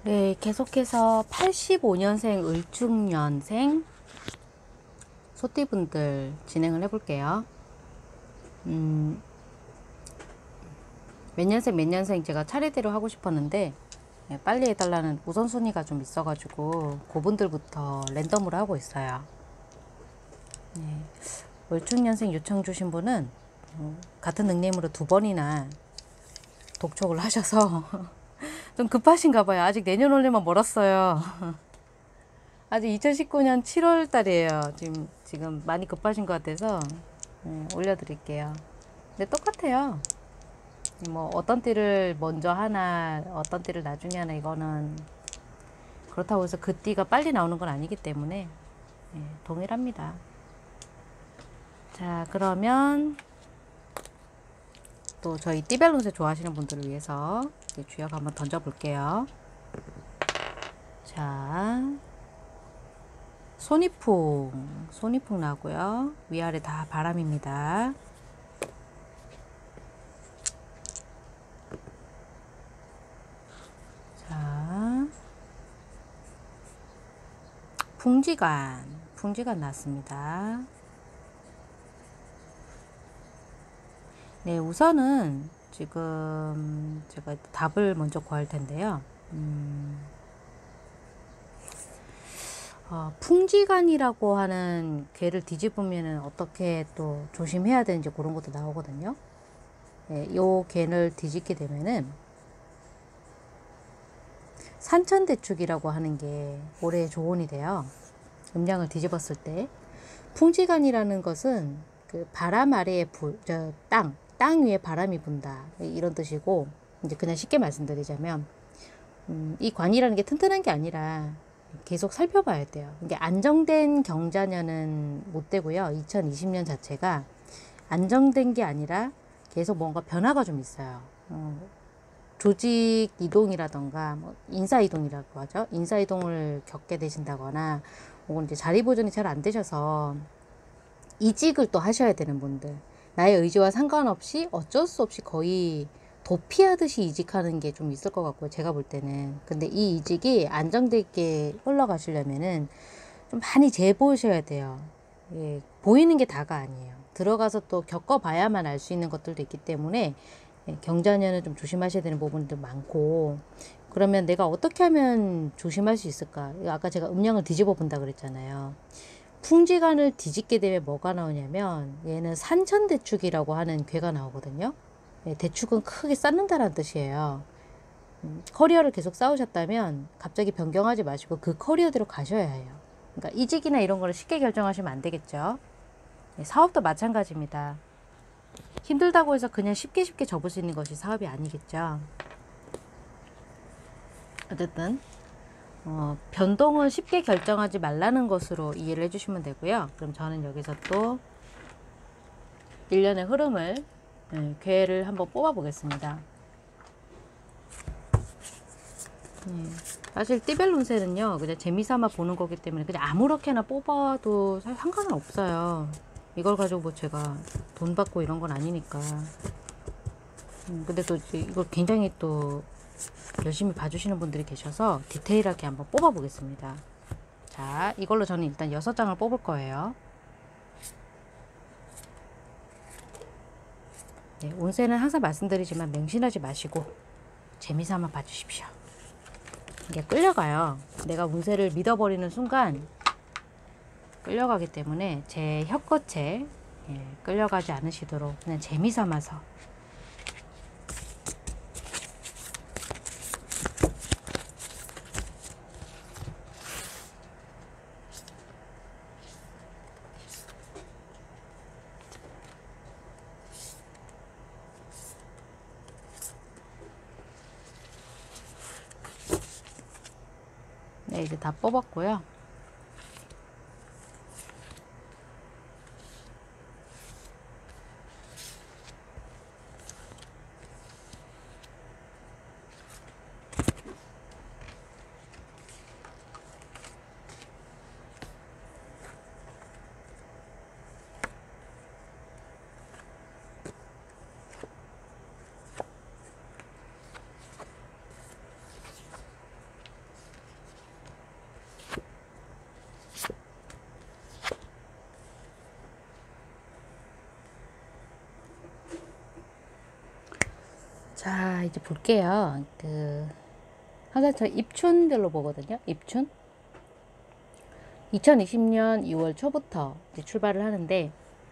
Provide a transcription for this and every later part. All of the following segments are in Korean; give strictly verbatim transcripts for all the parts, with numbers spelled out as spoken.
네, 계속해서 팔십오 년생 을축년생 소띠분들 진행을 해볼게요. 음, 몇 년생 몇 년생 제가 차례대로 하고 싶었는데 네, 빨리 해달라는 우선순위가 좀 있어가지고 그분들부터 랜덤으로 하고 있어요. 네, 을축년생 요청 주신 분은 어, 같은 닉네임으로 두 번이나 독촉을 하셔서 좀 급하신가 봐요. 아직 내년 올려면 멀었어요. 아직 이천십구 년 칠월 달이에요. 지금, 지금 많이 급하신 것 같아서 음, 올려드릴게요. 근데 똑같아요. 뭐 어떤 띠를 먼저 하나, 어떤 띠를 나중에 하나, 이거는 그렇다고 해서 그 띠가 빨리 나오는 건 아니기 때문에 예, 동일합니다. 자, 그러면 또 저희 띠별론세 좋아하시는 분들을 위해서 주역 한번 던져볼게요. 자, 소니풍, 소니풍 나고요. 위아래 다 바람입니다. 자, 풍지관, 풍지관 났습니다. 네, 우선은 지금 제가 답을 먼저 구할 텐데요. 음, 어, 풍지관이라고 하는 괴를 뒤집으면 어떻게 또 조심해야 되는지 그런 것도 나오거든요. 네, 요 괴를 뒤집게 되면은 산천대축이라고 하는 게 올해 조언이 돼요. 음양을 뒤집었을 때. 풍지관이라는 것은 그 바람 아래에 불, 저, 땅, 땅 위에 바람이 분다. 이런 뜻이고, 이제 그냥 쉽게 말씀드리자면, 음, 이 관이라는 게 튼튼한 게 아니라 계속 살펴봐야 돼요. 이게 안정된 경자년은 못 되고요. 이천이십 년 자체가 안정된 게 아니라 계속 뭔가 변화가 좀 있어요. 어, 조직 이동이라던가 뭐 인사 이동이라고 하죠. 인사 이동을 겪게 되신다거나 혹은 이제 자리 보존이 잘 안 되셔서 이직을 또 하셔야 되는 분들, 나의 의지와 상관없이 어쩔 수 없이 거의 도피하듯이 이직하는 게 좀 있을 것 같고요. 제가 볼 때는. 근데 이 이직이 안정되게 흘러가시려면은 좀 많이 재보셔야 돼요. 예, 보이는 게 다가 아니에요. 들어가서 또 겪어봐야만 알 수 있는 것들도 있기 때문에 예, 경자년은 좀 조심하셔야 되는 부분도 많고, 그러면 내가 어떻게 하면 조심할 수 있을까? 아까 제가 음양을 뒤집어 본다 그랬잖아요. 풍지관을 뒤집게 되면 뭐가 나오냐면 얘는 산천대축이라고 하는 괴가 나오거든요. 예, 대축은 크게 쌓는다는 뜻이에요. 음, 커리어를 계속 쌓으셨다면 갑자기 변경하지 마시고 그 커리어대로 가셔야 해요. 그러니까 이직이나 이런 거를 쉽게 결정하시면 안 되겠죠. 예, 사업도 마찬가지입니다. 힘들다고 해서 그냥 쉽게 쉽게 접을 수 있는 것이 사업이 아니겠죠. 어쨌든 어, 변동은 쉽게 결정하지 말라는 것으로 이해를 해주시면 되고요. 그럼 저는 여기서 또 일련의 흐름을 네, 괴를 한번 뽑아 보겠습니다. 네, 사실 띠별 운세는요 그냥 재미삼아 보는 거기 때문에 그냥 아무렇게나 뽑아도 사실 상관은 없어요. 이걸 가지고 뭐 제가 돈 받고 이런 건 아니니까. 음, 근데 또 이걸 굉장히 또 열심히 봐주시는 분들이 계셔서 디테일하게 한번 뽑아 보겠습니다. 자, 이걸로 저는 일단 여섯 장을 뽑을 거예요. 네, 운세는 항상 말씀드리지만 맹신하지 마시고 재미삼아 봐주십시오. 이게 끌려가요. 내가 운세를 믿어버리는 순간 끌려가기 때문에 제 혀껏에 예, 끌려가지 않으시도록 그냥 재미삼아서 네, 이제 다 뽑았고요. 자, 이제 볼게요. 그 항상 저 입춘별로 보거든요. 입춘. 이천이십 년 유월 초부터 이제 출발을 하는데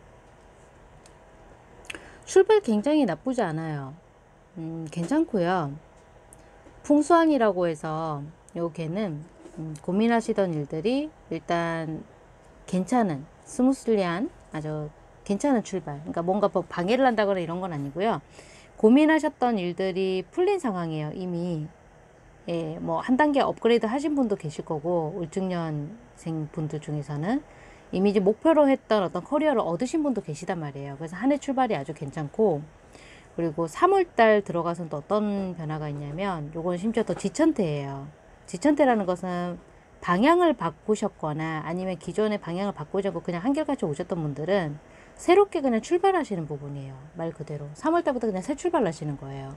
출발 굉장히 나쁘지 않아요. 음, 괜찮고요. 풍수한이라고 해서 요 개는 음, 고민하시던 일들이 일단 괜찮은 스무슬리한 아주 괜찮은 출발. 그러니까 뭔가 뭐 방해를 한다거나 이런 건 아니고요. 고민하셨던 일들이 풀린 상황이에요. 이미 예, 뭐 한 단계 업그레이드 하신 분도 계실 거고 을중년생 분들 중에서는 이미 이제 목표로 했던 어떤 커리어를 얻으신 분도 계시단 말이에요. 그래서 한 해 출발이 아주 괜찮고 그리고 삼월달 들어가서는 또 어떤 변화가 있냐면 요건 심지어 더 지천태예요. 지천태라는 것은 방향을 바꾸셨거나 아니면 기존의 방향을 바꾸지 않고 그냥 한결같이 오셨던 분들은 새롭게 그냥 출발하시는 부분이에요. 말 그대로 삼월달부터 그냥 새 출발하시는 거예요.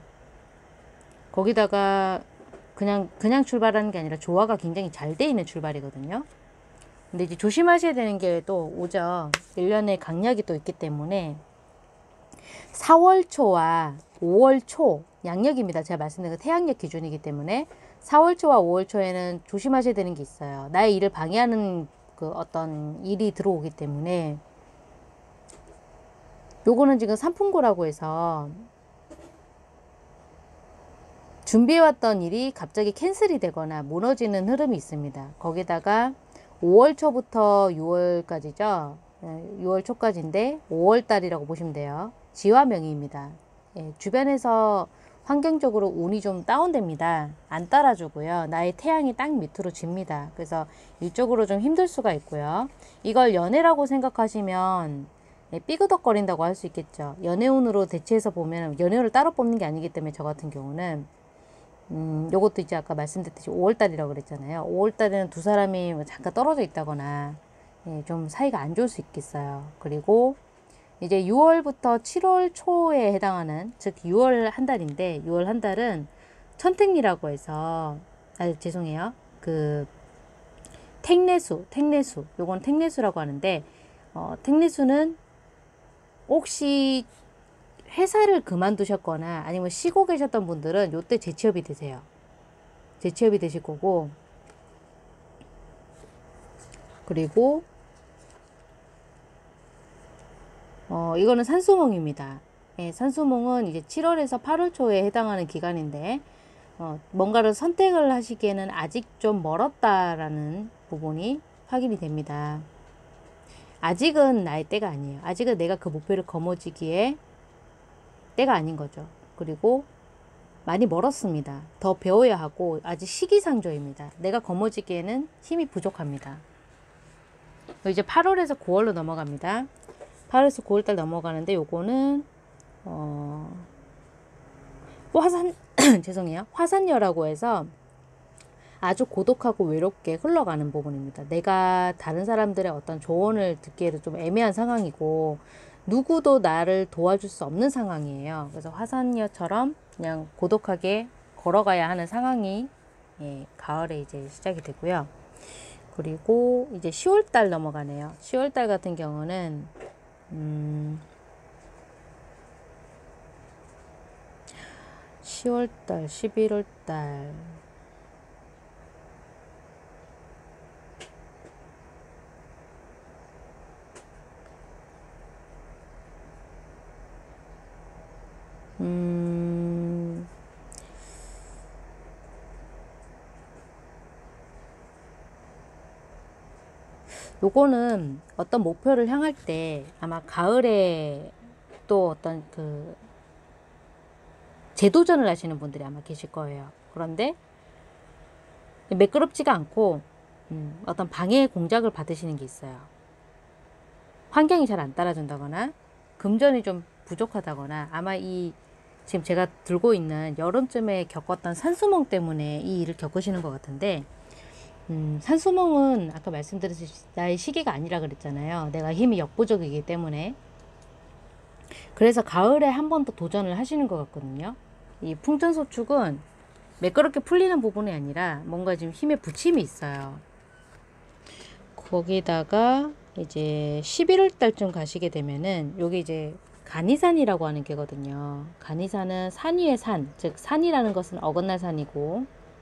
거기다가 그냥 그냥 출발하는 게 아니라 조화가 굉장히 잘 돼 있는 출발이거든요. 근데 이제 조심하셔야 되는 게 또 오죠. 일 년의 강약이 또 있기 때문에 사월 초와 오월 초 양력입니다. 제가 말씀드린 그 태양력 기준이기 때문에 사월 초와 오월 초에는 조심하셔야 되는 게 있어요. 나의 일을 방해하는 그 어떤 일이 들어오기 때문에 요거는 지금 삼풍고라고 해서 준비해왔던 일이 갑자기 캔슬이 되거나 무너지는 흐름이 있습니다. 거기다가 오월 초부터 유월까지죠. 유월 초까지인데 오월 달이라고 보시면 돼요. 지화명의입니다. 예, 주변에서 환경적으로 운이 좀 다운됩니다. 안 따라주고요. 나의 태양이 땅 밑으로 집니다. 그래서 일적으로 좀 힘들 수가 있고요. 이걸 연애라고 생각하시면 예, 삐그덕거린다고 할 수 있겠죠. 연애운으로 대체해서 보면 연애운을 따로 뽑는 게 아니기 때문에 저 같은 경우는 음, 요것도 이제 아까 말씀드렸듯이 오월 달이라고 그랬잖아요. 오월 달에는 두 사람이 뭐 잠깐 떨어져 있다거나 예, 좀 사이가 안 좋을 수 있겠어요. 그리고 이제 유월부터 칠월 초에 해당하는 즉 유월 한 달인데 유월 한 달은 천택리라고 해서 아 죄송해요. 그 택내수, 택내수 요건 택내수라고 하는데 어, 택내수는 혹시 회사를 그만두셨거나 아니면 쉬고 계셨던 분들은 요때 재취업이 되세요. 재취업이 되실 거고 그리고 어, 이거는 산수몽입니다. 예, 산수몽은 이제 칠월에서 팔월 초에 해당하는 기간인데 어, 뭔가를 선택을 하시기에는 아직 좀 멀었다라는 부분이 확인이 됩니다. 아직은 나의 때가 아니에요. 아직은 내가 그 목표를 거머쥐기에 때가 아닌 거죠. 그리고 많이 멀었습니다. 더 배워야 하고 아직 시기상조입니다. 내가 거머쥐기에는 힘이 부족합니다. 이제 팔월에서 구월로 넘어갑니다. 팔월에서 구월달 넘어가는데 요거는 어, 화산 죄송해요. 화산여라고 해서 아주 고독하고 외롭게 흘러가는 부분입니다. 내가 다른 사람들의 어떤 조언을 듣기에도 좀 애매한 상황이고 누구도 나를 도와줄 수 없는 상황이에요. 그래서 화산여처럼 그냥 고독하게 걸어가야 하는 상황이 예, 가을에 이제 시작이 되고요. 그리고 이제 시월달 넘어가네요. 시월달 같은 경우는 음, 시월달, 십일월달 음, 요거는 어떤 목표를 향할 때 아마 가을에 또 어떤 그 재도전을 하시는 분들이 아마 계실 거예요. 그런데 매끄럽지가 않고 음, 어떤 방해 공작을 받으시는 게 있어요. 환경이 잘 안 따라준다거나 금전이 좀 부족하다거나 아마 이 지금 제가 들고 있는 여름쯤에 겪었던 산수몽 때문에 이 일을 겪으시는 것 같은데 음, 산수몽은 아까 말씀드렸듯이 나의 시기가 아니라 그랬잖아요. 내가 힘이 역부족이기 때문에 그래서 가을에 한 번 더 도전을 하시는 것 같거든요. 이 풍전소축은 매끄럽게 풀리는 부분이 아니라 뭔가 지금 힘에 부침이 있어요. 거기다가 이제 십일월 달쯤 가시게 되면은 여기 이제 간이산이라고 하는 게거든요. 간이산은 산 위의 산, 즉 산이라는 것은 어긋날 산이고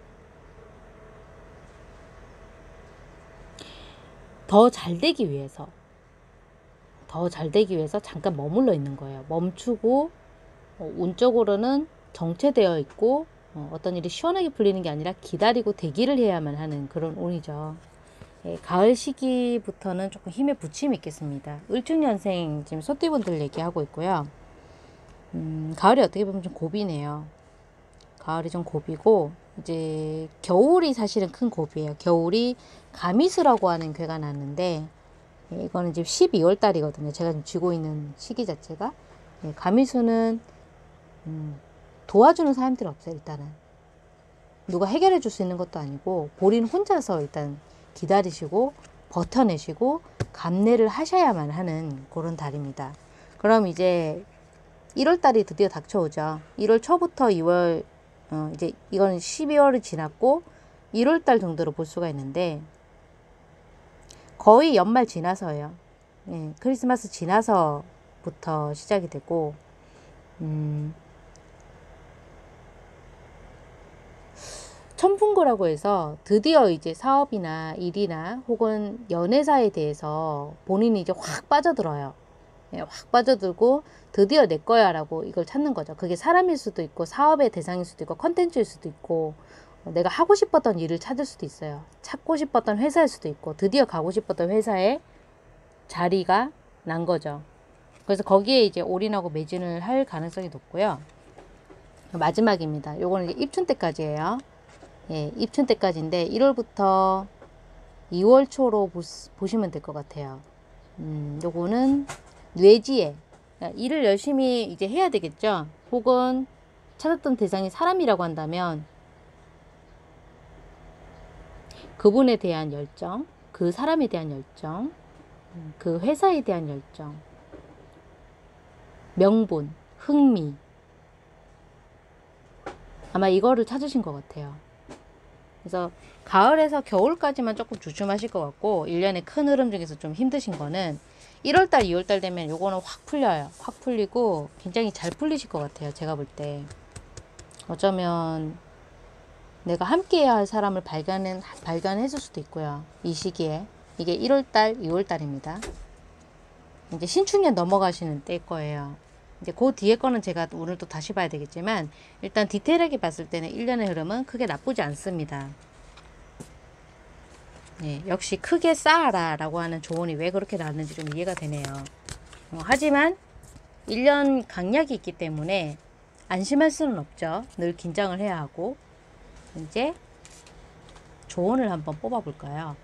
더 잘 되기 위해서 더 잘 되기 위해서 잠깐 머물러 있는 거예요. 멈추고 어, 운적으로는 정체되어 있고 어, 어떤 일이 시원하게 풀리는 게 아니라 기다리고 대기를 해야만 하는 그런 운이죠. 예, 가을 시기부터는 조금 힘에 부침이 있겠습니다. 을축년생 지금 소띠분들 얘기하고 있고요. 음, 가을이 어떻게 보면 좀 고비네요. 가을이 좀 고비고 이제 겨울이 사실은 큰 고비예요. 겨울이 가미수라고 하는 괴가 났는데 예, 이거는 지금 십이월 달이거든요. 제가 지금 쥐고 있는 시기 자체가 예, 가미수는 음, 도와주는 사람들이 없어요. 일단은 누가 해결해 줄 수 있는 것도 아니고 본인 혼자서 일단 기다리시고 버텨내시고 감내를 하셔야만 하는 그런 달입니다. 그럼 이제 일월 달이 드디어 닥쳐오죠. 일월 초부터 이월 어, 이제 이거는 십이월이 지났고 일월 달 정도로 볼 수가 있는데 거의 연말 지나서요. 예, 크리스마스 지나서부터 시작이 되고 음, 천풍고라고 해서 드디어 이제 사업이나 일이나 혹은 연애사에 대해서 본인이 이제 확 빠져들어요. 예, 확 빠져들고 드디어 내 거야 라고 이걸 찾는 거죠. 그게 사람일 수도 있고 사업의 대상일 수도 있고 컨텐츠일 수도 있고 어, 내가 하고 싶었던 일을 찾을 수도 있어요. 찾고 싶었던 회사일 수도 있고 드디어 가고 싶었던 회사에 자리가 난 거죠. 그래서 거기에 이제 올인하고 매진을 할 가능성이 높고요. 마지막입니다. 요거는 이제 입춘 때까지예요. 예, 입춘 때까지인데 일월부터 이월 초로 보시, 보시면 될 것 같아요. 음, 요거는 뇌지에 일을 열심히 이제 해야 되겠죠. 혹은 찾았던 대상이 사람이라고 한다면 그분에 대한 열정, 그 사람에 대한 열정, 그 회사에 대한 열정, 명분, 흥미 아마 이거를 찾으신 것 같아요. 그래서 가을에서 겨울까지만 조금 주춤하실 것 같고 일 년의 큰 흐름 중에서 좀 힘드신 거는 일월달, 이월달 되면 요거는 확 풀려요. 확 풀리고 굉장히 잘 풀리실 것 같아요. 제가 볼 때. 어쩌면 내가 함께해야 할 사람을 발견은, 발견했을 수도 있고요. 이 시기에. 이게 일월달, 이월달입니다. 이제 신축년 넘어가시는 때일 거예요. 이제 그 뒤에 거는 제가 오늘 또 다시 봐야 되겠지만 일단 디테일하게 봤을 때는 일 년의 흐름은 크게 나쁘지 않습니다. 예, 역시 크게 쌓아라 라고 하는 조언이 왜 그렇게 나왔는지 좀 이해가 되네요. 어, 하지만 일 년 강약이 있기 때문에 안심할 수는 없죠. 늘 긴장을 해야 하고. 이제 조언을 한번 뽑아 볼까요?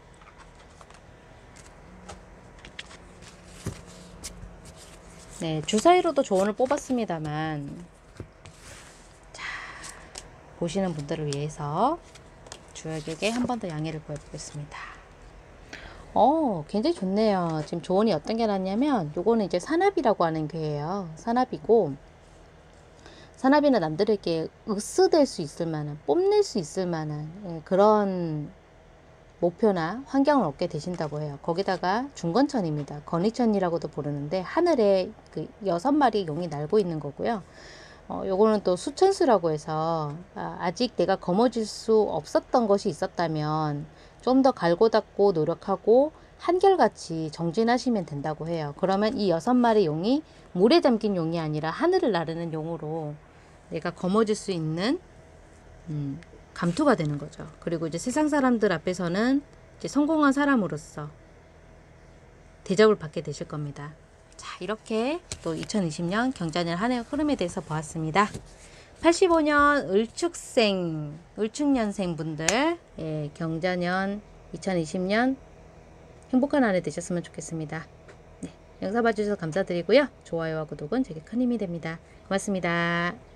네, 주사위로도 조언을 뽑았습니다만 자, 보시는 분들을 위해서 주역에게 한 번 더 양해를 구해보겠습니다. 어, 굉장히 좋네요. 지금 조언이 어떤 게 났냐면 요거는 이제 산압이라고 하는 괴예요. 산압이고 산압이는 남들에게 으스댈 수 있을 만한, 뽐낼 수 있을 만한 예, 그런 목표나 환경을 얻게 되신다고 해요. 거기다가 중건천입니다. 건의천이라고도 부르는데 하늘에 그 여섯 마리 용이 날고 있는 거고요. 어, 요거는 또 수천수라고 해서 아, 아직 내가 거머쥘 수 없었던 것이 있었다면 좀 더 갈고 닦고 노력하고 한결같이 정진하시면 된다고 해요. 그러면 이 여섯 마리 용이 물에 잠긴 용이 아니라 하늘을 나르는 용으로 내가 거머쥘 수 있는 음, 감투가 되는 거죠. 그리고 이제 세상 사람들 앞에서는 이제 성공한 사람으로서 대접을 받게 되실 겁니다. 자, 이렇게 또 이천이십 년 경자년 한 해 흐름에 대해서 보았습니다. 팔십오 년 을축생, 을축년생 분들, 예, 경자년 이천이십 년 행복한 한 해 되셨으면 좋겠습니다. 네, 영상 봐주셔서 감사드리고요. 좋아요와 구독은 제게 큰 힘이 됩니다. 고맙습니다.